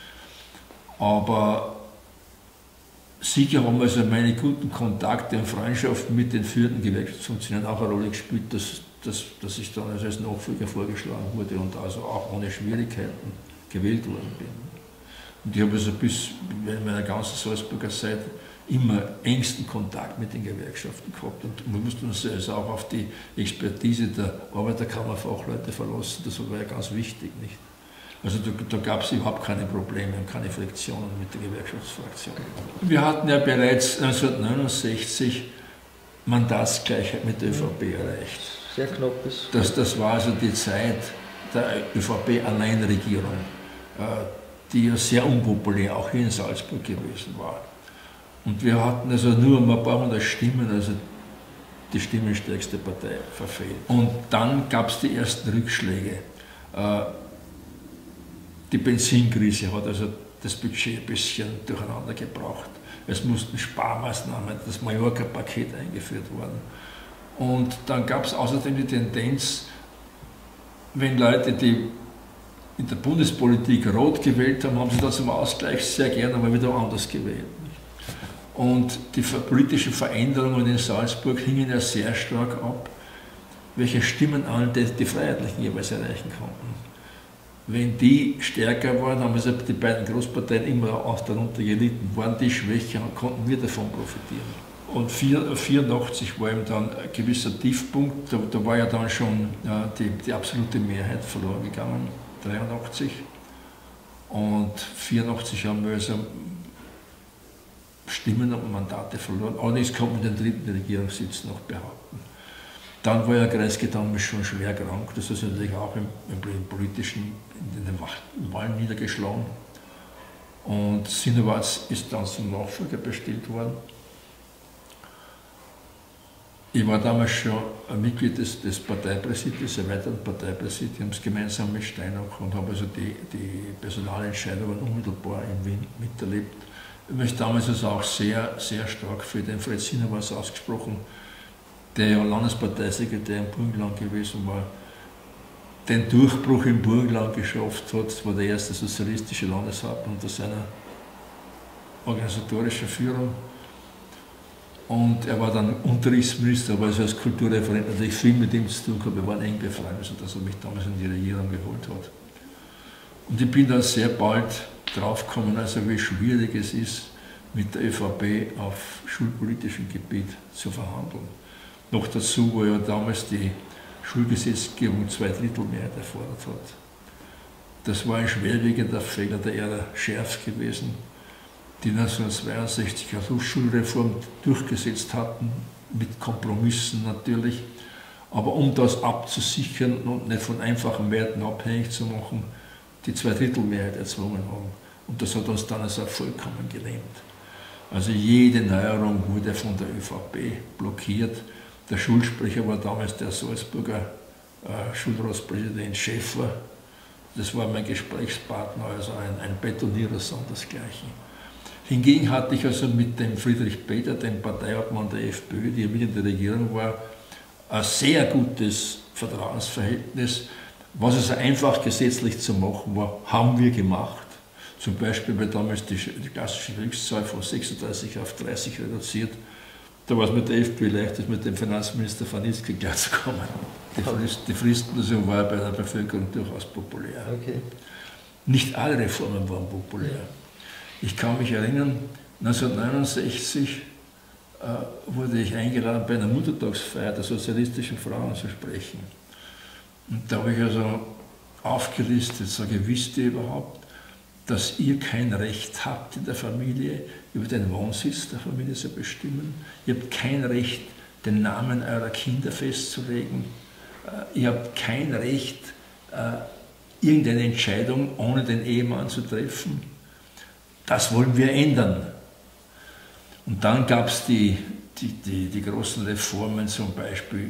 [SPEAKER 1] Aber sicher haben also meine guten Kontakte und Freundschaften mit den führenden Gewerkschaftsfunktionären auch eine Rolle gespielt, dass ich dann als Nachfolger vorgeschlagen wurde und also auch ohne Schwierigkeiten gewählt worden bin. Und ich habe also bis in meiner ganzen Salzburger Zeit immer engsten Kontakt mit den Gewerkschaften gehabt. Und man musste uns also auch auf die Expertise der Arbeiterkammerfachleute verlassen. Das war ja ganz wichtig, nicht? Also da gab es überhaupt keine Probleme und keine Friktionen mit der Gewerkschaftsfraktion. Wir hatten ja bereits 1969 Mandatsgleichheit mit der ÖVP erreicht.
[SPEAKER 2] Sehr knapp ist.
[SPEAKER 1] Das war also die Zeit der ÖVP-Alleinregierung, die ja sehr unpopulär auch hier in Salzburg gewesen war. Und wir hatten also nur um ein paar hundert Stimmen, also die stimmenstärkste Partei verfehlt. Und dann gab es die ersten Rückschläge. Die Benzinkrise hat also das Budget ein bisschen durcheinander gebracht. Es mussten Sparmaßnahmen, das Mallorca-Paket eingeführt worden. Und dann gab es außerdem die Tendenz, wenn Leute, die in der Bundespolitik rot gewählt haben, haben sie da zum Ausgleich sehr gerne mal wieder anders gewählt. Und die politischen Veränderungen in Salzburg hingen ja sehr stark ab, welche Stimmenanteile die Freiheitlichen jeweils erreichen konnten. Wenn die stärker waren, haben also die beiden Großparteien immer auch darunter gelitten. Waren die schwächer, konnten wir davon profitieren. Und 1984 war eben dann ein gewisser Tiefpunkt, da war ja dann schon die absolute Mehrheit verloren gegangen, 1983. Und 1984 haben wir also Stimmen und Mandate verloren. Allerdings konnte man den dritten Regierungssitz noch behaupten. Dann war ja Kreisky damals schon schwer krank, das ist natürlich auch im politischen, in den Wahlen niedergeschlagen. Und Sinowatz ist dann zum Nachfolger bestellt worden. Ich war damals schon ein Mitglied des Parteipräsidiums, des erweiterten Parteipräsidiums, gemeinsam mit Steinacher und habe also die Personalentscheidungen unmittelbar in Wien miterlebt. Ich habe mich damals also auch sehr, sehr stark für den Fred Sinowatz ausgesprochen, der ja Landesparteisekretär im Burgenland gewesen war. den Durchbruch im Burgenland geschafft hat. Das war der erste sozialistische Landeshauptmann unter seiner organisatorischen Führung. Und er war dann Unterrichtsminister, aber also als Kulturreferent natürlich viel mit ihm zu tun gehabt. Wir waren eng befreundet, sodass er mich damals in die Regierung geholt hat. Und ich bin dann sehr bald draufgekommen, also wie schwierig es ist, mit der ÖVP auf schulpolitischem Gebiet zu verhandeln. Noch dazu, wo ja damals die Schulgesetzgebung 2/3 erfordert hat. Das war ein schwerwiegender Fehler der Ära Schärf gewesen, die 1962 eine Schulreform durchgesetzt hatten, mit Kompromissen natürlich. Aber um das abzusichern und nicht von einfachen Mehrheiten abhängig zu machen, die 2/3 erzwungen haben. Und das hat uns dann also vollkommen gelähmt. Also jede Neuerung wurde von der ÖVP blockiert. Der Schulsprecher war damals der Salzburger Schulratspräsident Schäfer. Das war mein Gesprächspartner, also ein Betonierer sondersgleichen. Hingegen hatte ich also mit dem Friedrich Peter, dem Parteiobmann der FPÖ, die mit in der Regierung war, ein sehr gutes Vertrauensverhältnis. Was also einfach gesetzlich zu machen war, haben wir gemacht. Zum Beispiel weil damals die klassische Höchstzahl von 36 auf 30 reduziert. Da war es mit der FPÖ leicht, mit dem Finanzminister Fanitzky klarzukommen. Die Fristen also war bei der Bevölkerung durchaus populär. Okay. Nicht alle Reformen waren populär. Ich kann mich erinnern, 1969 wurde ich eingeladen, bei einer Muttertagsfeier der sozialistischen Frauen zu sprechen. Und da habe ich also aufgelistet, sage, wisst ihr überhaupt, dass ihr kein Recht habt in der Familie, über den Wohnsitz der Familie zu bestimmen? Ihr habt kein Recht, den Namen eurer Kinder festzulegen. Ihr habt kein Recht, irgendeine Entscheidung ohne den Ehemann zu treffen. Das wollen wir ändern. Und dann gab es die großen Reformen, zum Beispiel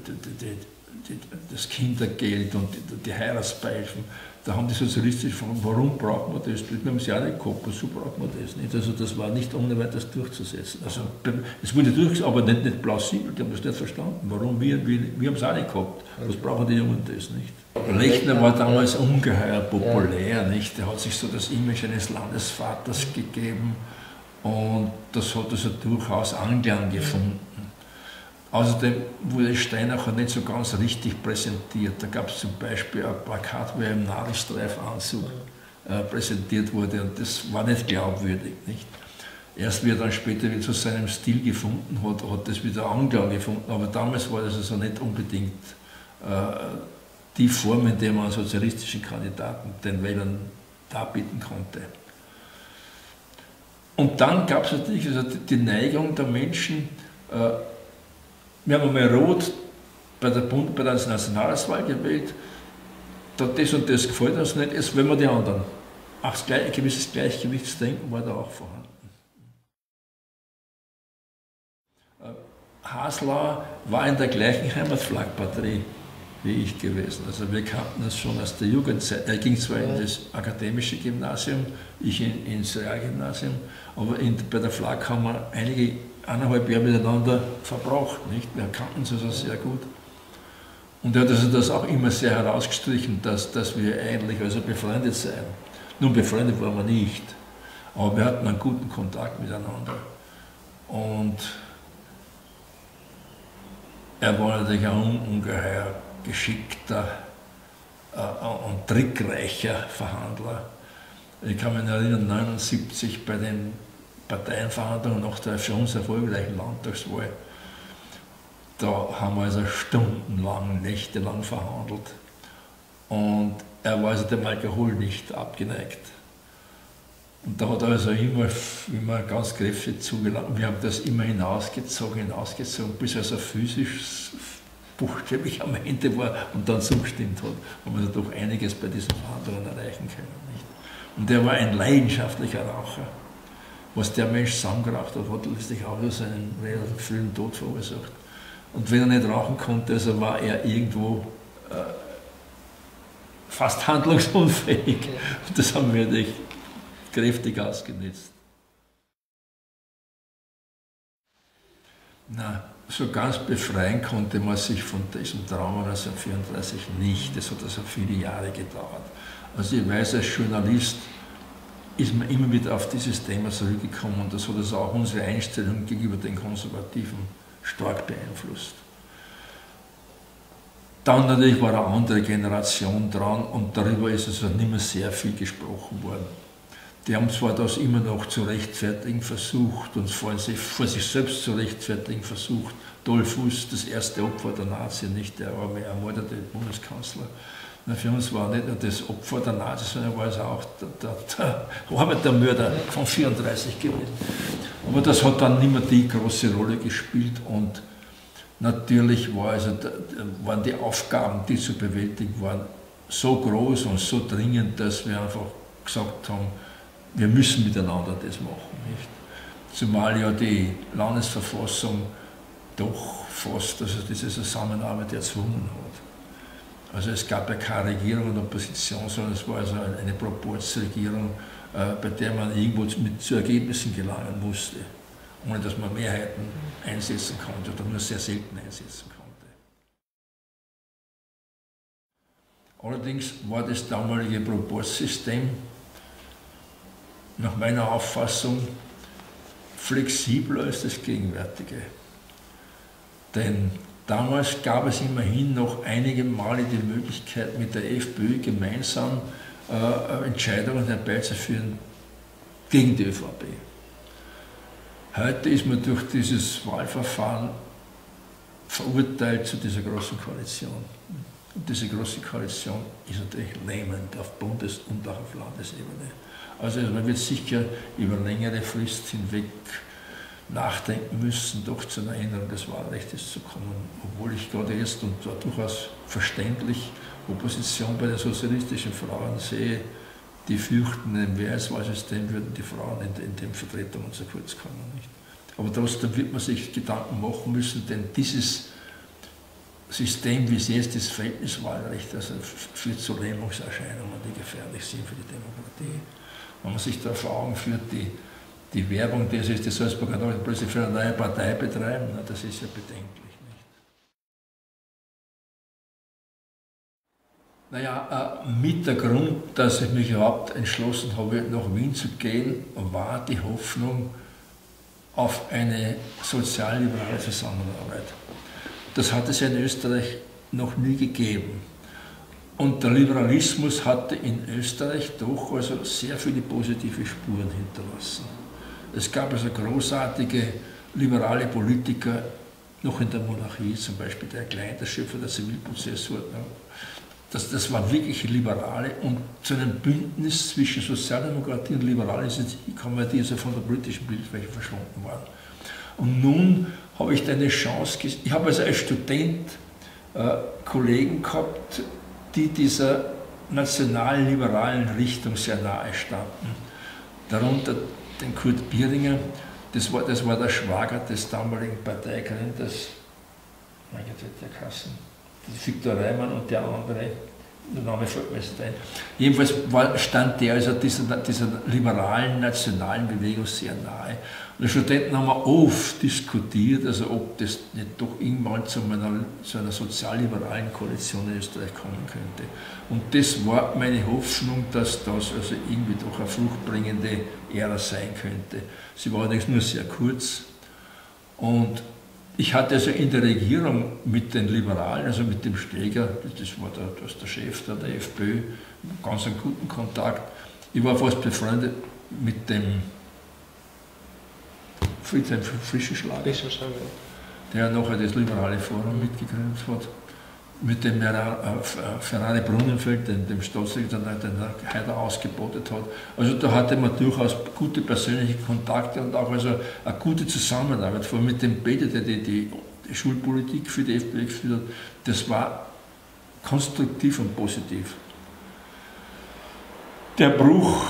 [SPEAKER 1] das Kindergeld und die Heiratsbeihilfen. Da haben die Sozialisten gefragt, warum braucht man das? Wir haben es ja nicht gehabt, so braucht man das nicht. Also das war nicht ohne weiteres durchzusetzen. Also es wurde durchgesetzt, aber nicht plausibel, die haben das nicht verstanden. Warum? Wir haben es auch nicht gehabt. Was brauchen die Jungen das nicht? Lechner war damals ungeheuer populär, nicht? Der hat sich so das Image eines Landesvaters gegeben und das hat also durchaus Anklang gefunden. Außerdem wurde Steinacher nicht so ganz richtig präsentiert. Da gab es zum Beispiel ein Plakat, wo er im Nadelstreifanzug präsentiert wurde und das war nicht glaubwürdig. Nicht? Erst wie er dann später wieder zu seinem Stil gefunden hat, hat das wieder Anklang gefunden. Aber damals war das also nicht unbedingt die Form, in der man sozialistischen Kandidaten den Wählern darbieten konnte. Und dann gab es natürlich also die Neigung der Menschen, wir haben einmal Rot bei der Nationalratswahl gewählt, das und das gefällt uns nicht, jetzt wollen wir die anderen. Auch ein gewisses Gleichgewichtsdenken war da auch vorhanden. Haslau war in der gleichen Heimatflagbatterie wie ich gewesen. Also wir kannten das schon aus der Jugendzeit. Er ging zwar in das akademische Gymnasium, ich ins Realgymnasium, aber bei der Flak haben wir einige 1,5 Jahre miteinander verbracht. Nicht? Wir kannten es also sehr gut. Und er hat also das auch immer sehr herausgestrichen, dass wir eigentlich also befreundet seien. Nun, befreundet waren wir nicht, aber wir hatten einen guten Kontakt miteinander. Und er war natürlich ein ungeheuer geschickter und trickreicher Verhandler. Ich kann mich erinnern, 1979 bei den Parteienverhandlungen nach der für uns erfolgreichen Landtagswahl, da haben wir also stundenlang, nächtelang verhandelt. Und er war also dem Alkohol nicht abgeneigt. Und da hat er also immer ganz kräftig zugelassen. Wir haben das immer hinausgezogen, bis er so physisch buchstäblich am Ende war und dann zugestimmt hat. Haben wir also doch einiges bei diesen Verhandlungen erreichen können. Nicht? Und er war ein leidenschaftlicher Raucher. Was der Mensch zusammengeraucht hat, hat letztlich auch seinen relativ frühen Tod verursacht. Und wenn er nicht rauchen konnte, also war er irgendwo fast handlungsunfähig. Und das haben wir natürlich kräftig ausgenutzt. Na, so ganz befreien konnte man sich von diesem Trauma 1934 nicht. Das hat also viele Jahre gedauert. Also ich weiß, als Journalist ist man immer wieder auf dieses Thema zurückgekommen und das hat also auch unsere Einstellung gegenüber den Konservativen stark beeinflusst. Dann natürlich war eine andere Generation dran und darüber ist also nicht mehr sehr viel gesprochen worden. Die haben zwar das immer noch zu rechtfertigen versucht und vor sich selbst zu rechtfertigen versucht. Dolf Fuß, das erste Opfer der Nazis, nicht der arme ermordete Bundeskanzler. Für uns war nicht nur das Opfer der Nazis, sondern war es auch der Arbeitermörder von 1934 gewesen. Aber das hat dann nicht mehr die große Rolle gespielt und natürlich waren die Aufgaben, die zu bewältigen waren, so groß und so dringend, dass wir einfach gesagt haben, wir müssen miteinander das machen. Nicht? Zumal ja die Landesverfassung doch fast diese Zusammenarbeit erzwungen hat. Also es gab ja keine Regierung und Opposition, sondern es war also eine Proporzregierung, bei der man irgendwo zu Ergebnissen gelangen musste, ohne dass man Mehrheiten einsetzen konnte oder nur sehr selten einsetzen konnte. Allerdings war das damalige Proporzsystem nach meiner Auffassung flexibler als das gegenwärtige. Denn damals gab es immerhin noch einige Male die Möglichkeit, mit der FPÖ gemeinsam Entscheidungen herbeizuführen gegen die ÖVP. Heute ist man durch dieses Wahlverfahren verurteilt zu dieser großen Koalition. Und diese große Koalition ist natürlich lähmend auf Bundes- und auch auf Landesebene. Also man wird sicher über längere Frist hinweg nachdenken müssen, doch zu einer Änderung des Wahlrechts zu kommen. Obwohl ich gerade jetzt, und zwar durchaus verständlich, Opposition bei den sozialistischen Frauen sehe, die fürchten, im Mehrheitswahlsystem würden die Frauen in den Vertretungen zu kurz kommen. Nicht? Aber trotzdem wird man sich Gedanken machen müssen, denn dieses System, wie es jetzt ist, Verhältniswahlrecht, also führt zu Lähmungserscheinungen, die gefährlich sind für die Demokratie. Wenn man sich da vor Augen führt, die Werbung, die die Salzburger Nachrichten plötzlich für eine neue Partei betreiben, na, das ist ja bedenklich. Nicht? Naja, mit der Grund, dass ich mich überhaupt entschlossen habe, nach Wien zu gehen, war die Hoffnung auf eine sozialliberale Zusammenarbeit. Das hat es ja in Österreich noch nie gegeben. Und der Liberalismus hatte in Österreich doch also sehr viele positive Spuren hinterlassen. Es gab also großartige liberale Politiker, noch in der Monarchie, zum Beispiel der Klein, der Schöpfer der Zivilprozessordnung. Das war wirklich Liberale und zu einem Bündnis zwischen Sozialdemokratie und Liberalen ist es gekommen, die also von der politischen Bildfläche verschwunden waren. Und nun habe ich da eine Chance, ich habe also als Student Kollegen gehabt, die dieser national-liberalen Richtung sehr nahe standen. Darunter den Kurt Bieringer, das war der Schwager des damaligen Parteigründers, mein Gott, der Kassen, Viktor Reimann und der andere, der Name fällt mir jetzt ein. Jedenfalls stand der also dieser liberalen, nationalen Bewegung sehr nahe. Und die Studenten haben oft diskutiert, also ob das nicht doch irgendwann zu einer sozialliberalen Koalition in Österreich kommen könnte. Und das war meine Hoffnung, dass das also irgendwie doch eine fruchtbringende Ära sein könnte. Sie war allerdings nur sehr kurz. Und ich hatte also in der Regierung mit den Liberalen, also mit dem Steger, das war der Chef der FPÖ, ganz einen guten Kontakt. Ich war fast befreundet mit dem Friedhelm Frischenschlager, der nachher das Liberale Forum mitgegründet hat, mit dem Ferrari Brunnenfeld, dem Staatssekretär, den er heute ausgebotet hat. Also da hatte man durchaus gute persönliche Kontakte und auch also eine gute Zusammenarbeit, vor allem mit dem Peter, der die Schulpolitik für die FPÖ geführt hat. Das war konstruktiv und positiv. Der Bruch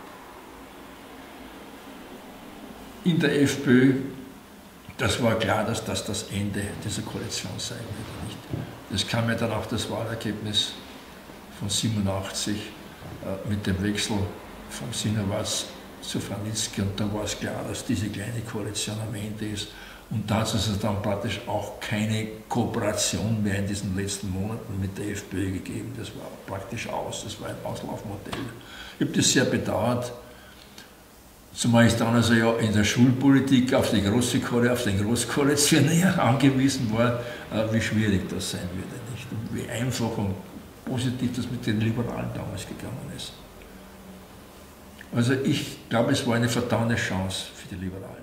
[SPEAKER 1] in der FPÖ, das war klar, dass das das Ende dieser Koalition sein würde. Nicht? Das kam ja dann auch das Wahlergebnis von 87 mit dem Wechsel von Sinowatz zu Franitzky und da war es klar, dass diese kleine Koalition am Ende ist Und da hat es also dann praktisch auch keine Kooperation mehr in diesen letzten Monaten mit der FPÖ gegeben. Das war praktisch aus, das war ein Auslaufmodell. Ich habe das sehr bedauert, zumal ich dann also ja in der Schulpolitik auf die große auf den Großkoalitionär angewiesen war, wie schwierig das sein würde, nicht? Und wie einfach und positiv das mit den Liberalen damals gegangen ist. Also ich glaube, es war eine vertane Chance für die Liberalen.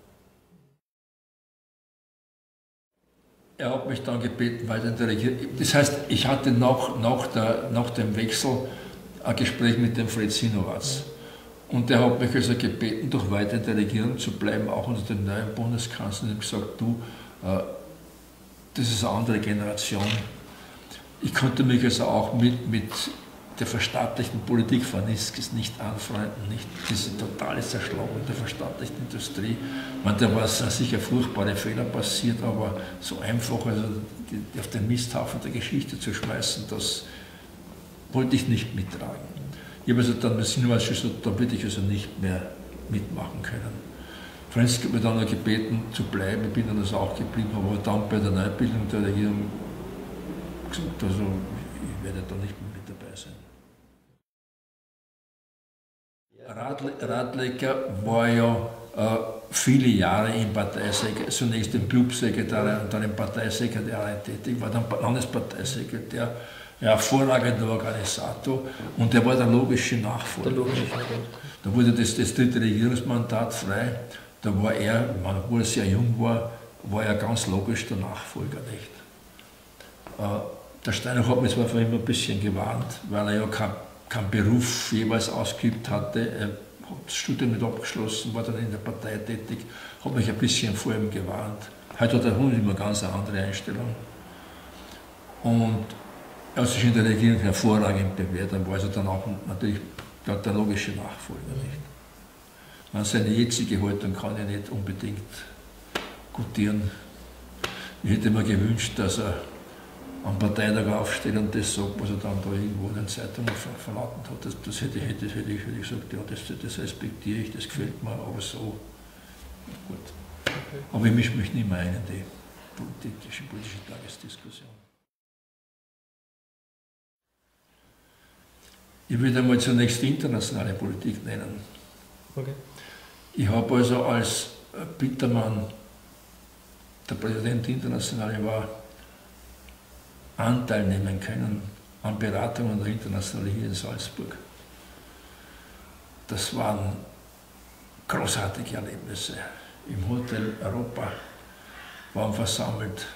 [SPEAKER 1] Er hat mich dann gebeten, weiter in der Regierung. Das heißt, ich hatte nach dem Wechsel ein Gespräch mit dem Fred Sinowatz. Und der hat mich also gebeten, doch weiter in der Regierung zu bleiben, auch unter dem neuen Bundeskanzler. Und ich habe gesagt, du, das ist eine andere Generation. Ich konnte mich also auch mit der verstaatlichten Politik von Niskes nicht anfreunden, nicht diese totale Zerschlagung der verstaatlichten Industrie. Man, da war sicher furchtbare Fehler passiert, aber so einfach also die auf den Misthaufen der Geschichte zu schmeißen, das wollte ich nicht mittragen. Ich habe also dann mit Sinowatz gesagt, da würde ich also nicht mehr mitmachen können. Franz hat mir dann noch gebeten zu bleiben, ich bin dann also auch geblieben, aber dann bei der Neubildung der Regierung gesagt, also ich werde da nicht mehr mit dabei sein. Radlecker war ja viele Jahre im Parteisekretariat, zunächst im Clubsekretariat und dann im Parteisekretariat tätig, war dann Landesparteisekretär, ein hervorragender Organisator und der war der logische Nachfolger. Da wurde das dritte Regierungsmandat frei, da war er, obwohl er sehr jung war, er ganz logisch der Nachfolger, nicht? Der Steiner hat mich zwar vorhin immer ein bisschen gewarnt, weil er ja keinen Beruf jeweils ausgeübt hatte. Er hat das Studium nicht abgeschlossen, war dann in der Partei tätig, hat mich ein bisschen vor ihm gewarnt. Heute hat er immer ganz eine andere Einstellung. Und er hat sich in der Regierung hervorragend bewährt, dann war also dann auch natürlich der logische Nachfolger, nicht? Seine jetzige Haltung kann ich nicht unbedingt gutieren. Ich hätte mir gewünscht, dass er am Parteitag aufsteht und das sagt, was er dann da irgendwo in den Zeitungen verlautend hat. Das hätte ich gesagt, ja, das respektiere ich, das gefällt mir, aber so, gut. Okay. Aber ich mische mich nicht mehr ein in die politische Tagesdiskussion. Ich würde einmal zunächst die internationale Politik nennen. Okay. Ich habe also als Bittermann, der Präsident international war, Anteil nehmen können an Beratungen der Internationale hier in Salzburg. Das waren großartige Erlebnisse. Im Hotel Europa waren versammelt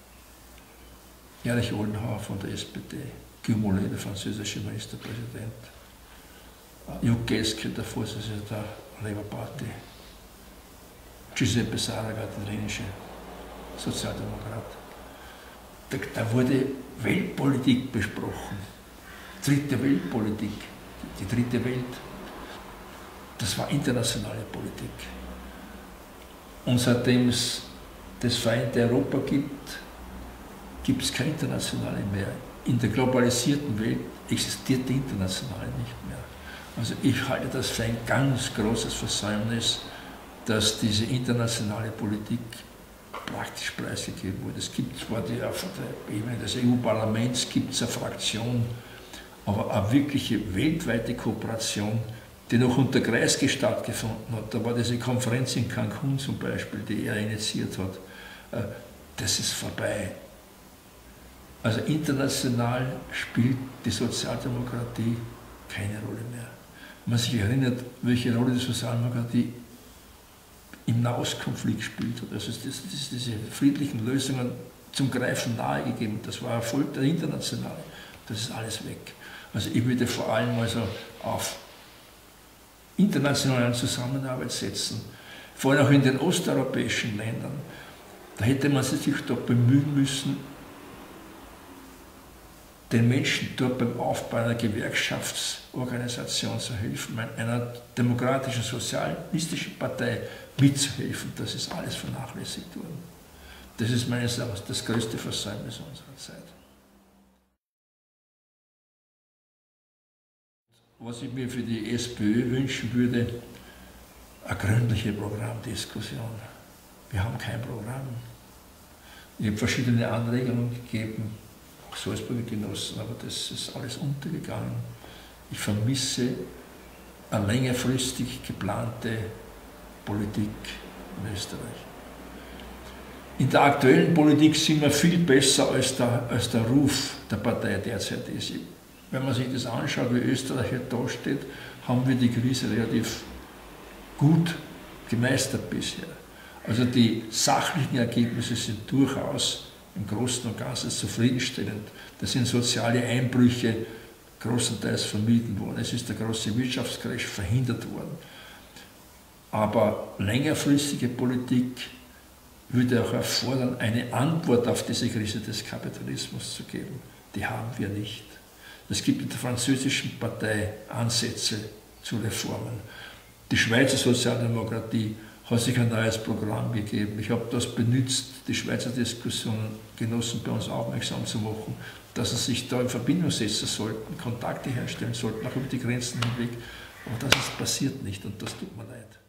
[SPEAKER 1] Erich Ollenhauer von der SPD, Guy Mollet, der französische Ministerpräsident, Hugh Geske, der Vorsitzende der Labour Party, Giuseppe Saragat, der italienische Sozialdemokrat. Da wurde Weltpolitik besprochen, dritte Weltpolitik, die dritte Welt. Das war internationale Politik. Und seitdem es das vereinte Europa gibt es keine internationale mehr. In der globalisierten Welt existiert die internationale nicht mehr. Also ich halte das für ein ganz großes Versäumnis, dass diese internationale Politik praktisch preisgegeben wurde. Es gibt zwar auf der Ebene des EU-Parlaments eine Fraktion, aber eine wirkliche weltweite Kooperation, die noch unter Kreisky stattgefunden hat, da war diese Konferenz in Cancun zum Beispiel, die er initiiert hat, das ist vorbei. Also international spielt die Sozialdemokratie keine Rolle mehr. Wenn man sich erinnert, welche Rolle die Sozialdemokratie im Nahostkonflikt spielt hat. Also diese friedlichen Lösungen zum Greifen nahegegeben. Das war Erfolg der Internationale. Das ist alles weg. Also ich würde vor allem also auf internationale Zusammenarbeit setzen. Vor allem auch in den osteuropäischen Ländern. Da hätte man sich doch bemühen müssen, den Menschen dort beim Aufbau einer Gewerkschaftsorganisation zu helfen, einer demokratischen, sozialistischen Partei mitzuhelfen. Das ist alles vernachlässigt worden. Das ist meines Erachtens das größte Versäumnis unserer Zeit. Was ich mir für die SPÖ wünschen würde, eine gründliche Programmdiskussion Wir haben kein Programm. Ich habe verschiedene Anregungen gegeben, auch Salzburger Genossen, aber das ist alles untergegangen. Ich vermisse eine längerfristig geplante Politik in Österreich. In der aktuellen Politik sind wir viel besser als der Ruf der Partei derzeit ist. Wenn man sich das anschaut, wie Österreich hier dasteht, haben wir die Krise relativ gut gemeistert bisher. Also die sachlichen Ergebnisse sind durchaus im Großen und Ganzen zufriedenstellend. Da sind soziale Einbrüche großenteils vermieden worden. Es ist der große Wirtschaftscrash verhindert worden. Aber längerfristige Politik würde auch erfordern, eine Antwort auf diese Krise des Kapitalismus zu geben. Die haben wir nicht. Es gibt in der französischen Partei Ansätze zu Reformen. Die Schweizer Sozialdemokratie hat sich ein neues Programm gegeben. Ich habe das benutzt, die Schweizer Genossen bei uns aufmerksam zu machen, dass sie sich da in Verbindung setzen sollten, Kontakte herstellen sollten, auch über die Grenzen hinweg. Aber das passiert nicht und das tut mir leid.